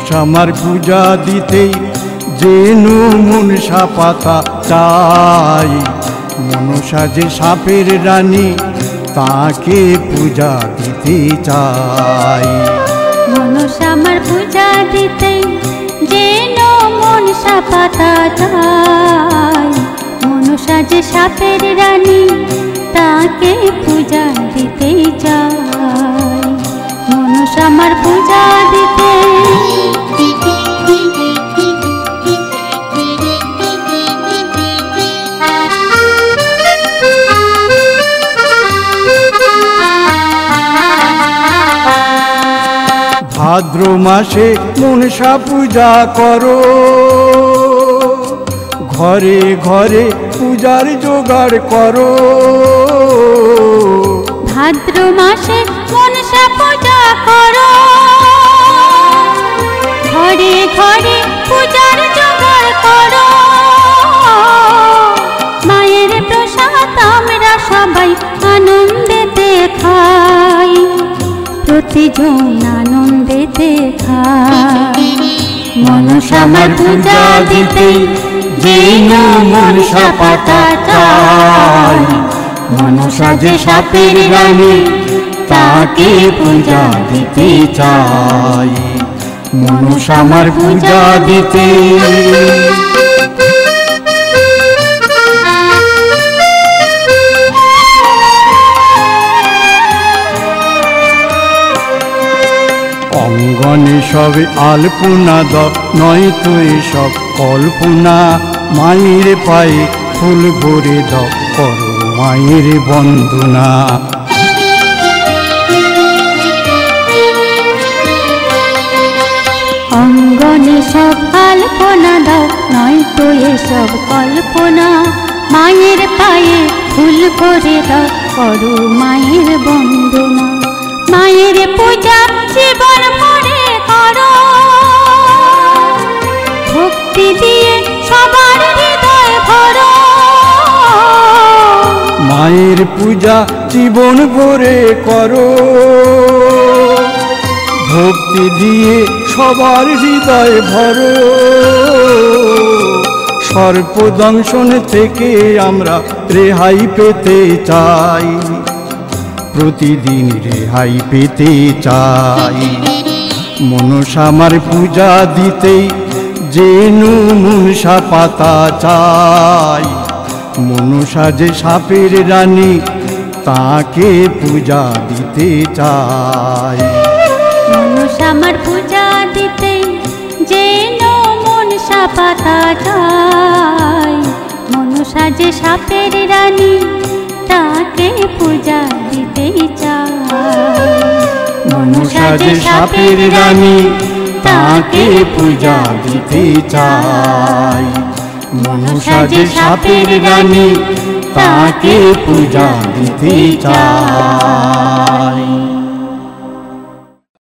মনসামার পূজা দিতেই যেনু মনসা পাতা চাই, মনসা যে সাপের রানী তাকে পূজা দিতে চাই। মনসামার পূজা দিতেই যেনু মনসা পাতা চাই, মনসা যে সাপের রানী তাকে পূজা দিতে চাই। মনসামার পূজা দিতে ভাদ্র মাসে মনসা পূজা করো, ঘরে ঘরে পূজার জোগাড় করো। ভাদ্র মাসে মনসা পূজা করো, ঘরে ঘরে পূজার জোগাড় করো। মায়ের প্রসাদ আমরা সবাই আনন্দেতে খাই, প্রতিজন আনন্দেতে খাই। মনসামার পূজা দিতে যেনু মনসা পাতা চাই, মনসা যে সাপের রানী তাকে পূজা দিতে চাই। মনসামার পূজা দিতে অঙ্গনে সবে আলপনা দ নয়তো এসব কল্পনা। মায়ের পায়ে ফুল ভরে দ করো মায়ের বন্দনা। অঙ্গনে সব আলপনা দাও নয়তো এসব কল্পনা। মায়ের পায়ে ফুল ভরে দাও করো মায়ের বন্দনা। মায়ের পূজা জীবন ভরে করো, ভক্তি দিয়ে সবার হৃদয় ভরো। মায়ের পূজা জীবন ভরে করো, ভক্তি দিয়ে সবার হৃদয় ভরো। সর্পদংশন থেকে আমরা রেহাই পেতে চাই, প্রতিদিন রেহাই পেতে চাই। মনসামার পূজা দিতেই যেনু মনসা পাতা চাই, মনসা যে সাপের রানী তাকে পূজা দিতে চাই। মনসামার পূজা দিতে যেনু মনসা পাতা চাই, মনসা যে সাপের রানী তাকে পূজা দিতে চাই। মনসা যে সাপের রানী তাকে পূজা দিতে চাই। মনসা যে সাপের রানী তাকে পূজা দিতে চাই।